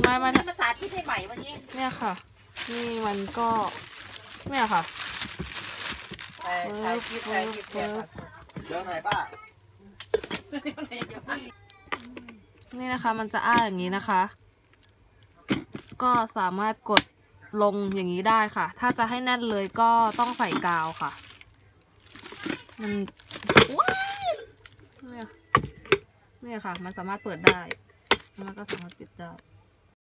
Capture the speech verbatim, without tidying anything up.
มามาภาษาที่ให้ใหม่เมื่อกี้เนี่ยค่ะนี่มันก็เนี่ยค่ะใช่ใช่คิดใช่คิดเดี๋ยวไหนป้านี่นะคะมันจะอ้าอย่างนี้นะคะก็สามารถกดลงอย่างนี้ได้ค่ะถ้าจะให้แน่นเลยก็ต้องใส่กาวค่ะมันเนี่ยเนี่ยค่ะมันสามารถเปิดได้แล้วก็สามารถปิดได้